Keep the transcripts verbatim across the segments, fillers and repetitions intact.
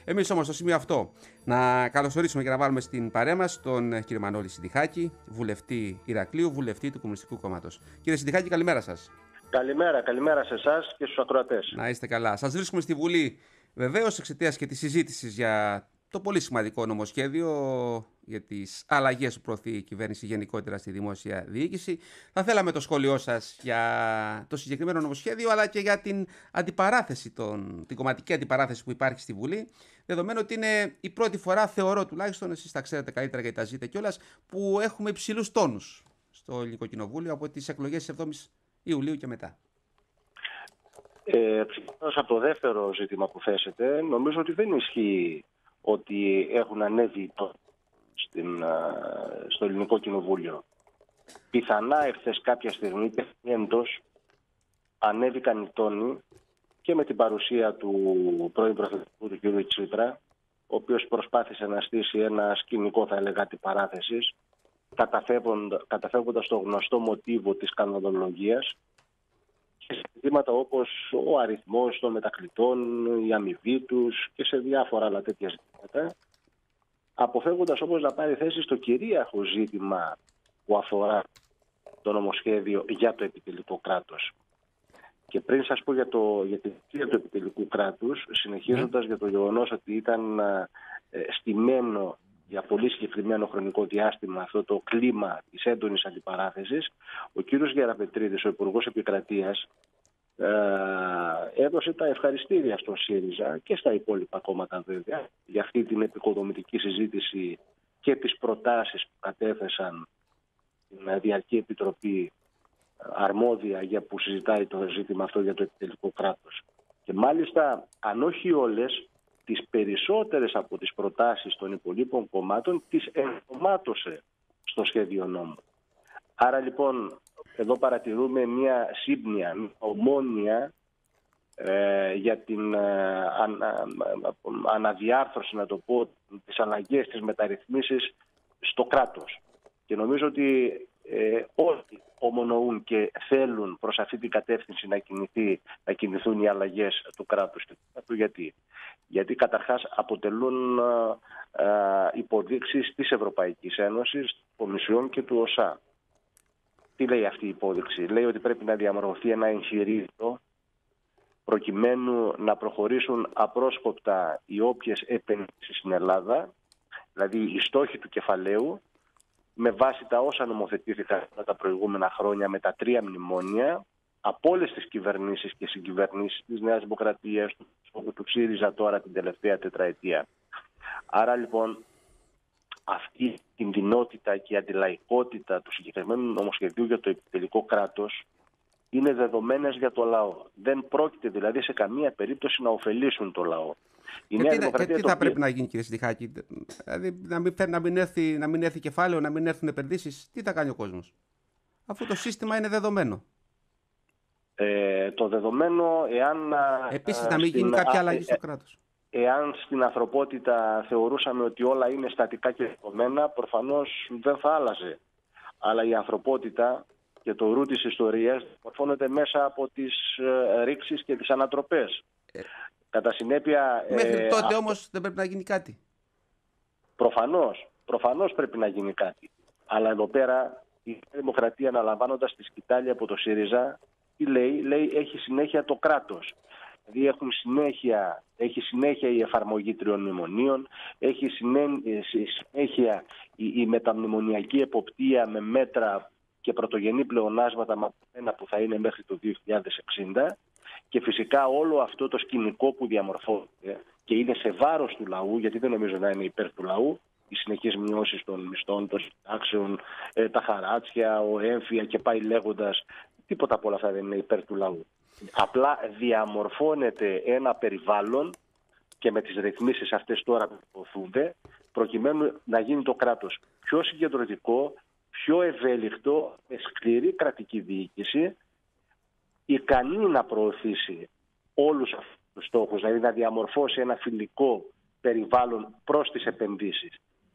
Εμείς όμως στο σημείο αυτό να καλωσορίσουμε και να βάλουμε στην παρέα μας τον κύριο Μανώλη Συντιχάκη, βουλευτή Ηρακλείου, βουλευτή του Κομμουνιστικού Κόμματος. Κύριε Συντιχάκη, καλημέρα σας. Καλημέρα, καλημέρα σε εσάς και στους ακροατές. Να είστε καλά. Σας βρίσκουμε στη Βουλή βεβαίως εξαιτίας και της συζήτησης για το πολύ σημαντικό νομοσχέδιο για τις αλλαγές που προωθεί η κυβέρνηση γενικότερα στη δημόσια διοίκηση. Θα θέλαμε το σχόλιο σας για το συγκεκριμένο νομοσχέδιο, αλλά και για την αντιπαράθεση, τον, την κομματική αντιπαράθεση που υπάρχει στη Βουλή, δεδομένου ότι είναι η πρώτη φορά, θεωρώ τουλάχιστον, εσείς τα ξέρετε καλύτερα γιατί τα ζείτε κιόλας, που έχουμε υψηλούς τόνους στο Ελληνικό Κοινοβούλιο από τις εκλογές της εβδόμης Ιουλίου και μετά. Ε, από το δεύτερο ζήτημα που θέσετε, νομίζω ότι δεν ισχύει ότι έχουν ανέβει στην, στο Ελληνικό Κοινοβούλιο. Πιθανά εχθές κάποια στιγμή και εντός ανέβηκαν οι τόνοι και με την παρουσία του πρώην Πρωθυπουργού του κ. Τσίπρα, ο οποίος προσπάθησε να στήσει ένα σκηνικό, θα έλεγα, αντιπαράθεσης, καταφεύγοντας στο γνωστό μοτίβο της κανονολογίας και σε ζητήματα όπως ο αριθμός των μετακλητών, η αμοιβή τους και σε διάφορα άλλα τέτοια ζητήματα, αποφεύγοντας όμως να πάρει θέση στο κυρίαρχο ζήτημα που αφορά το νομοσχέδιο για το επιτελικό κράτος. Και πριν σας πω για, το, για την αιτία του επιτελικού κράτους, συνεχίζοντας yeah. για το γεγονός ότι ήταν ε, στημένο για πολύ συγκεκριμένο χρονικό διάστημα αυτό το κλίμα της έντονης αντιπαράθεσης, ο κύριος Γεραπετρίδης, ο Υπουργός Επικρατείας, ε, έδωσε τα ευχαριστήρια στον ΣΥΡΙΖΑ και στα υπόλοιπα κόμματα βέβαια για αυτή την επικοδομητική συζήτηση και τις προτάσεις που κατέθεσαν την Διαρκή Επιτροπή αρμόδια για που συζητάει το ζήτημα αυτό για το επιτελικό κράτος. Και μάλιστα, αν όχι όλες, τις περισσότερες από τις προτάσεις των υπολείπων κομμάτων τις ενσωμάτωσε στο σχέδιο νόμου. Άρα λοιπόν εδώ παρατηρούμε μια σύμπνοια, μια ομόνοια ε, για την ε, ανα, αναδιάρθρωση, να το πω, τις αλλαγές, τις μεταρρυθμίσεις στο κράτος. Και νομίζω ότι ε, όλοι ομονοούν και θέλουν προς αυτή την κατεύθυνση να, κινηθεί, να κινηθούν οι αλλαγές του κράτους. Γιατί, Γιατί καταρχάς αποτελούν ε, ε, υποδείξεις της Ευρωπαϊκής Ένωσης, της Κομισιόν και του ΟΣΑ. Τι λέει αυτή η υπόδειξη? Λέει ότι πρέπει να διαμορφωθεί ένα εγχειρίδιο προκειμένου να προχωρήσουν απρόσκοπτα οι όποιες επενδύσεις στην Ελλάδα, δηλαδή οι στόχοι του κεφαλαίου, με βάση τα όσα νομοθετήθηκαν τα προηγούμενα χρόνια με τα τρία μνημόνια, από όλες τις κυβερνήσεις και συγκυβερνήσεις της Νέας Δημοκρατίας, του, του ΣΥΡΙΖΑ τώρα την τελευταία τετραετία. Άρα λοιπόν αυτή η κινδυνότητα και η αντιλαϊκότητα του συγκεκριμένου νομοσχεδίου για το επιτελικό κράτος είναι δεδομένες για το λαό. Δεν πρόκειται δηλαδή σε καμία περίπτωση να ωφελήσουν το λαό. Η και τι, και τι θα πρέπει να γίνει, κύριε Συντιχάκη? Δηλαδή να μην, να, μην έρθει, να μην έρθει κεφάλαιο, να μην έρθουν επενδύσεις? Τι θα κάνει ο κόσμος, αφού το σύστημα είναι δεδομένο? Ε, το δεδομένο, εάν... Επίσης να μην στην, γίνει κάποια αλλαγή στο ε, κράτος. Εάν στην ανθρωπότητα θεωρούσαμε ότι όλα είναι στατικά και δεδομένα, προφανώς δεν θα άλλαζε. Αλλά η ανθρωπότητα και το ρου της ιστορίας μορφώνεται μέσα από τις ε, ρήξεις και τις ανατροπές. Ε, Κατά συνέπεια... Μέχρι ε, τότε όμως α... δεν πρέπει να γίνει κάτι. Προφανώς, προφανώς πρέπει να γίνει κάτι. Αλλά εδώ πέρα η Δημοκρατία, αναλαμβάνοντας τη σκητάλη από το ΣΥΡΙΖΑ, τι λέει? Λέει έχει συνέχεια το κράτος. Δηλαδή έχουν συνέχεια, έχει συνέχεια η εφαρμογή τριών μνημονίων, έχει συνέχεια η, η μεταμνημονιακή εποπτεία με μέτρα και πρωτογενή πλεονάσματα που θα είναι μέχρι το δύο χιλιάδες εξήντα, και φυσικά όλο αυτό το σκηνικό που διαμορφώνεται και είναι σε βάρος του λαού, γιατί δεν νομίζω να είναι υπέρ του λαού, οι συνεχείς μειώσεις των μισθών, των συντάξεων, ε, τα χαράτσια, ο έμφυα και πάει λέγοντας, τίποτα από όλα αυτά δεν είναι υπέρ του λαού. Απλά διαμορφώνεται ένα περιβάλλον και με τις ρυθμίσεις αυτές τώρα που προωθούνται, προκειμένου να γίνει το κράτος πιο συγκεντρωτικό, πιο ευέλικτο, με σκληρή κρατική διοίκηση, ικανή να προωθήσει όλους αυτούς τους στόχους, δηλαδή να διαμορφώσει ένα φιλικό περιβάλλον προς τις επενδύσεις.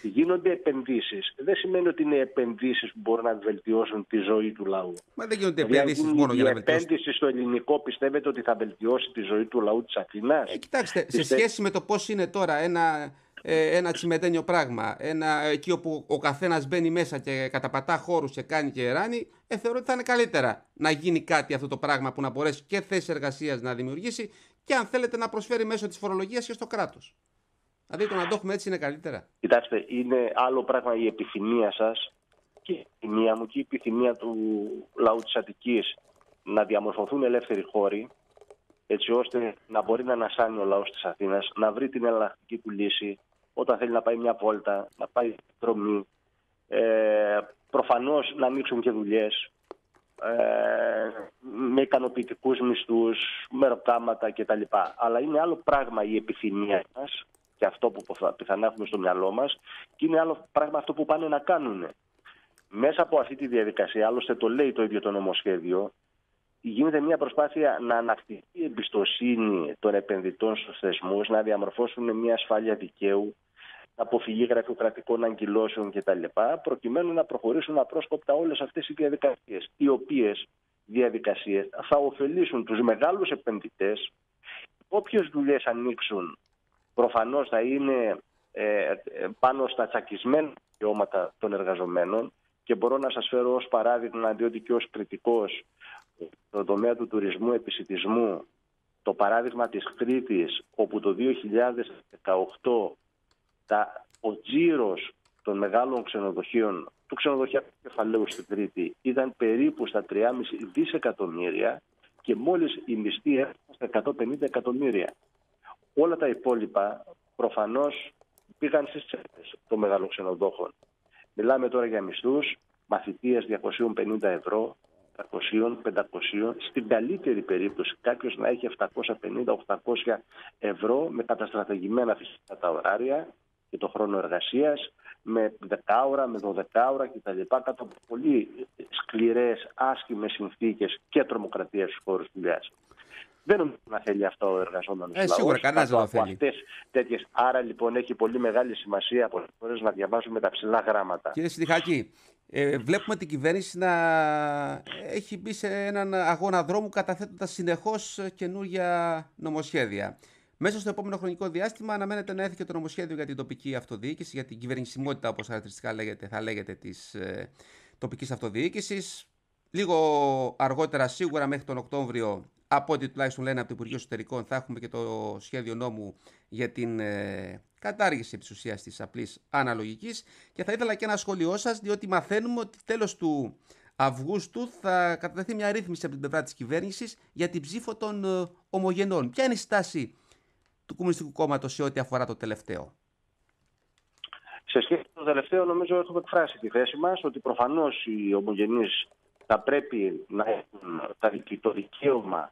γίνονται επενδύσεις. Δεν σημαίνει ότι είναι επενδύσεις που μπορούν να βελτιώσουν τη ζωή του λαού. Μα δεν γίνονται επενδύσεις μόνο για να βελτιώσουν. Η επένδυση στο ελληνικό πιστεύετε ότι θα βελτιώσει τη ζωή του λαού της Αθήνας? Ε, κοιτάξτε, Πιστε... σε σχέση με το πώς είναι τώρα ένα, ε, ένα τσιμεντένιο πράγμα, ένα, εκεί όπου ο καθένας μπαίνει μέσα και καταπατά χώρους και κάνει και ράνει, ε, θεωρώ ότι θα είναι καλύτερα να γίνει κάτι αυτό το πράγμα που να μπορέσει και θέσεις εργασίας να δημιουργήσει και αν θέλετε να προσφέρει μέσω της φορολογίας και στο κράτος. Δηλαδή το να το έχουμε έτσι είναι καλύτερα. Κοιτάξτε, είναι άλλο πράγμα η επιθυμία σας και η επιθυμία μου και η επιθυμία του λαού της Αττικής να διαμορφωθούν ελεύθεροι χώροι, έτσι ώστε να μπορεί να ανασάνει ο λαός της Αθήνας, να βρει την εναλλακτική του λύση όταν θέλει να πάει μια βόλτα, να πάει δρομή, ε, προφανώς να ανοίξουν και δουλειές, ε, με ικανοποιητικούς μισθούς, μεροκάματα κτλ. Αλλά είναι άλλο πράγμα η επιθυμία μας και αυτό που πιθανά έχουμε στο μυαλό μας και είναι άλλο πράγμα αυτό που πάνε να κάνουν. Μέσα από αυτή τη διαδικασία, άλλωστε το λέει το ίδιο το νομοσχέδιο, γίνεται μια προσπάθεια να ανακτηθεί η εμπιστοσύνη των επενδυτών στους θεσμούς, να διαμορφώσουν μια ασφάλεια δικαίου, αποφυγή γραφειοκρατικών αγκυλώσεων κτλ. Προκειμένου να προχωρήσουν απρόσκοπτα όλες αυτές οι διαδικασίες, οι οποίες διαδικασίες θα ωφελήσουν τους μεγάλους επενδυτές. Όποιες δουλειές ανοίξουν προφανώς θα είναι ε, πάνω στα τσακισμένα δικαιώματα των εργαζομένων και μπορώ να σας φέρω ως παράδειγμα, διότι και ως κριτικός στον τομέα του τουρισμού επισιτισμού, το παράδειγμα της Κρήτης, όπου το δύο χιλιάδες δεκαοκτώ τα, ο τζίρος των μεγάλων ξενοδοχείων, του ξενοδοχειακού κεφαλαίου στην Κρήτη, ήταν περίπου στα τρία κόμμα πέντε δισεκατομμύρια και μόλις οι μισθοί έφτασαν στα εκατόν πενήντα εκατομμύρια. Όλα τα υπόλοιπα προφανώς πήγαν στις τσέπες των μεγάλων ξενοδόχων. Μιλάμε τώρα για μισθούς μαθητείας διακόσια πενήντα ευρώ, τριακόσια πεντακόσια, στην καλύτερη περίπτωση κάποιος να έχει επτακόσια πενήντα οχτακόσια ευρώ με καταστρατηγημένα φυσικά τα ωράρια και το χρόνο εργασίας, με δέκα ώρα, με δώδεκα ώρα κτλ. Κάτω από πολύ σκληρές, άσχημες συνθήκες και τρομοκρατία στους χώρους δουλειάς. Δεν νομίζω να θέλει αυτό ο εργαζόμενος ε, λαός. Σίγουρα, κανένας δεν το θέλει. Αυτές, τέτοιες. Άρα λοιπόν έχει πολύ μεγάλη σημασία από τις φορές να διαβάζουμε τα ψηλά γράμματα. Κύριε Συντιχάκη, ε, βλέπουμε την κυβέρνηση να έχει μπει σε έναν αγώνα δρόμου καταθέτοντας συνεχώς καινούργια νομοσχέδια. Μέσα στο επόμενο χρονικό διάστημα αναμένεται να έρθει και το νομοσχέδιο για την τοπική αυτοδιοίκηση, για την κυβερνησιμότητα, όπως χαρακτηριστικά λέγεται, θα λέγεται, της ε, τοπικής αυτοδιοίκησης. Λίγο αργότερα, σίγουρα μέχρι τον Οκτώβριο, από ό,τι τουλάχιστον λένε από το Υπουργείο Εσωτερικών, θα έχουμε και το σχέδιο νόμου για την ε, κατάργηση επί της ουσίας της απλής αναλογικής. Και θα ήθελα και ένα σχόλιο σας, διότι μαθαίνουμε ότι τέλος του Αυγούστου θα κατατεθεί μια ρύθμιση από την πλευρά της κυβέρνησης για την ψήφο των ε, ομογενών. Ποια είναι η στάση του Κομμουνιστικού Κόμματος σε ό,τι αφορά το τελευταίο? Σε σχέση με το τελευταίο, νομίζω έχουμε εκφράσει τη θέση μας ότι προφανώς οι ομογενείς θα πρέπει να έχουν το δικαίωμα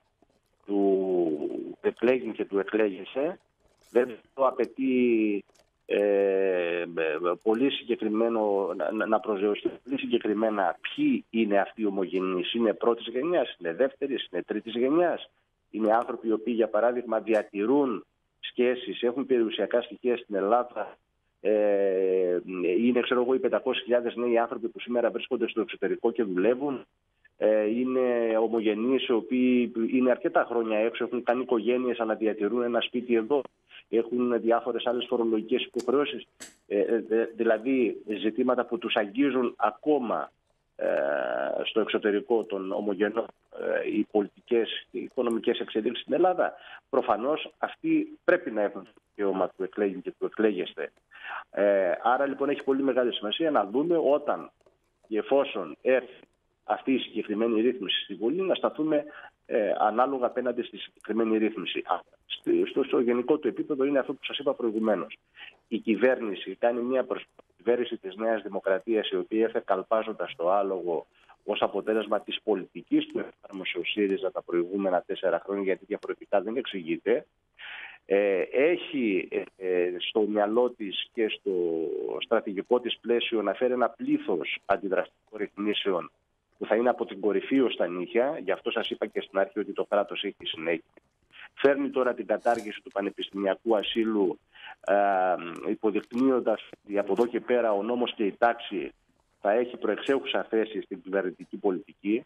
του εκλέγην και του εκλέγεσαι. Δεν το απαιτεί ε, πολύ συγκεκριμένο να, να προσδιοριστεί πολύ συγκεκριμένα ποιοι είναι αυτοί οι ομογενείς. Είναι πρώτης γενιάς, είναι δεύτερης, είναι τρίτης γενιάς. Είναι άνθρωποι οι οποίοι, για παράδειγμα, διατηρούν σχέσεις, έχουν περιουσιακά στοιχεία στην Ελλάδα. Ε, είναι, ξέρω εγώ, οι πεντακόσιες χιλιάδες νέοι άνθρωποι που σήμερα βρίσκονται στο εξωτερικό και δουλεύουν. Ε, είναι ομογενείς οι οποίοι είναι αρκετά χρόνια έξω, έχουν κάνει οικογένειες, αλλά διατηρούν ένα σπίτι εδώ. Έχουν διάφορες άλλες φορολογικές υποχρεώσεις. Ε, ε, δηλαδή ζητήματα που τους αγγίζουν ακόμα ε, στο εξωτερικό των ομογενών ε, οι πολιτικές, οι οικονομικές εξελίξεις στην Ελλάδα. Προφανώς αυτοί πρέπει να έχουν το δικαίωμα του εκλέγην και του εκλέγεστε. Ε, άρα λοιπόν έχει πολύ μεγάλη σημασία να δούμε όταν και εφόσον έρθει αυτή η συγκεκριμένη ρύθμιση στη Βουλή να σταθούμε ε, ανάλογα απέναντι στη συγκεκριμένη ρύθμιση. Στο, στο γενικό του επίπεδο είναι αυτό που σας είπα προηγουμένως. Η κυβέρνηση κάνει μια προσπάθεια της Νέας Δημοκρατίας, η οποία έρθε καλπάζοντας το άλογο ως αποτέλεσμα της πολιτικής που εφάρμοσε ο ΣΥΡΙΖΑ τα προηγούμενα τέσσερα χρόνια, γιατί διαφορετικά δεν εξηγείται. Ε, έχει ε, στο μυαλό της και στο στρατηγικό της πλαίσιο να φέρει ένα πλήθος αντιδραστικών ρυθμίσεων που θα είναι από την κορυφή ως τα νύχια. Γι' αυτό σας είπα και στην αρχή ότι το κράτος έχει συνέχεια. Φέρνει τώρα την κατάργηση του πανεπιστημιακού ασύλου ε, υποδεικνύοντας ότι από εδώ και πέρα ο νόμος και η τάξη θα έχει προεξέχουσα θέση στην κυβερνητική πολιτική.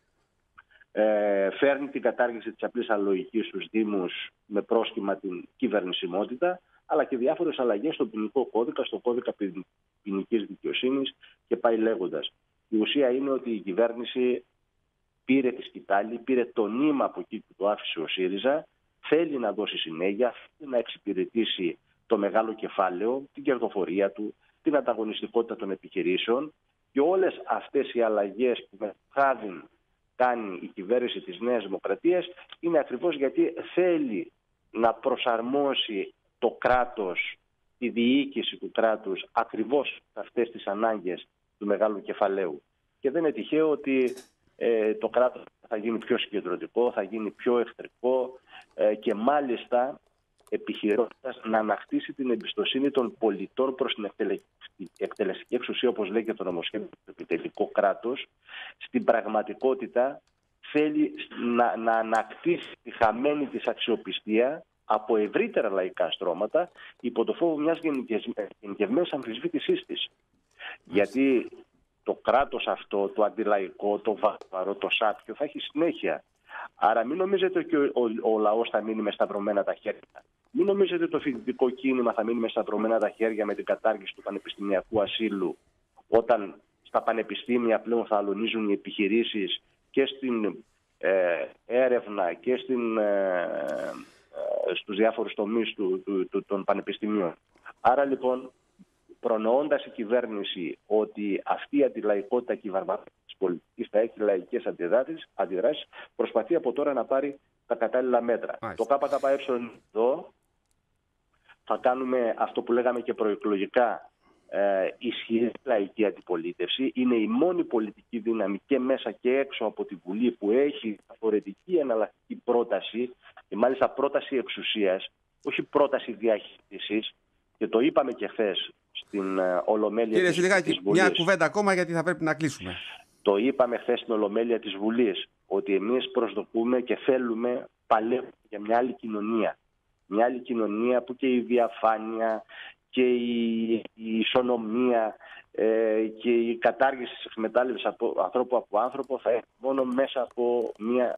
Ε, φέρνει την κατάργηση της απλής αναλογικής στους Δήμους με πρόσχημα την κυβερνησιμότητα, αλλά και διάφορες αλλαγές στον ποινικό κώδικα, στον κώδικα ποινικής δικαιοσύνης και πάει λέγοντας. Η ουσία είναι ότι η κυβέρνηση πήρε τη σκητάλη, πήρε το νήμα από εκεί που το άφησε ο ΣΥΡΙΖΑ, θέλει να δώσει συνέχεια, θέλει να εξυπηρετήσει το μεγάλο κεφάλαιο, την κερδοφορία του, την ανταγωνιστικότητα των επιχειρήσεων, και όλες αυτές οι αλλαγές που με χάδιν κάνει η κυβέρνηση της Νέας Δημοκρατίας είναι ακριβώς γιατί θέλει να προσαρμόσει το κράτος, τη διοίκηση του κράτους ακριβώς σε αυτές τις ανάγκες του μεγάλου κεφαλαίου. Και δεν είναι τυχαίο ότι ε, το κράτος θα γίνει πιο συγκεντρωτικό, θα γίνει πιο εχθρικό ε, και μάλιστα επιχειρώντας να ανακτήσει την εμπιστοσύνη των πολιτών προς την εκτελεστική εξουσία, όπως λέει και το νομοσχέδιο, το επιτελικό κράτος, στην πραγματικότητα θέλει να, να ανακτήσει τη χαμένη της αξιοπιστία από ευρύτερα λαϊκά στρώματα υπό το φόβο μιας γενικευμένης αμφισβήτησής της. Γιατί το κράτος αυτό, το αντιλαϊκό, το βάρβαρο, το σάπιο θα έχει συνέχεια. Άρα μην νομίζετε ότι ο, ο, ο λαός θα μείνει με σταυρωμένα τα χέρια. Μην νομίζετε ότι το φοιτητικό κίνημα θα μείνει με σταυρωμένα τα χέρια με την κατάργηση του πανεπιστημιακού ασύλου, όταν στα πανεπιστήμια πλέον θα αλωνίζουν οι επιχειρήσεις και στην ε, έρευνα και στην, ε, ε, στους διάφορους τομείς του, του, του, των πανεπιστημίων. Άρα λοιπόν, προνοώντας η κυβέρνηση ότι αυτή η αντιλαϊκότητα και η βαρβαρότητα της πολιτικής θα έχει λαϊκές αντιδράσεις, προσπαθεί από τώρα να πάρει τα κατάλληλα μέτρα. Μάλιστα. Το ΚΚΕ εδώ θα κάνουμε αυτό που λέγαμε και προεκλογικά, ε, ισχυρή λαϊκή αντιπολίτευση. Είναι η μόνη πολιτική δύναμη και μέσα και έξω από τη Βουλή που έχει διαφορετική εναλλακτική πρόταση, και μάλιστα πρόταση εξουσίας, όχι πρόταση διαχείρισης. Και το είπαμε και χθες στην uh, Ολομέλεια. Κύριε της, Σιλιγάκη, της Βουλής. Μια κουβέντα ακόμα, γιατί θα πρέπει να κλείσουμε. Το είπαμε χθες στην Ολομέλεια της Βουλής, ότι εμείς προσδοκούμε και θέλουμε παλεύουμε για μια άλλη κοινωνία. Μια άλλη κοινωνία που και η διαφάνεια και η, η ισονομία ε, και η κατάργηση της εκμετάλλευσης από, ανθρώπου από άνθρωπο θα έχει μόνο μέσα από μια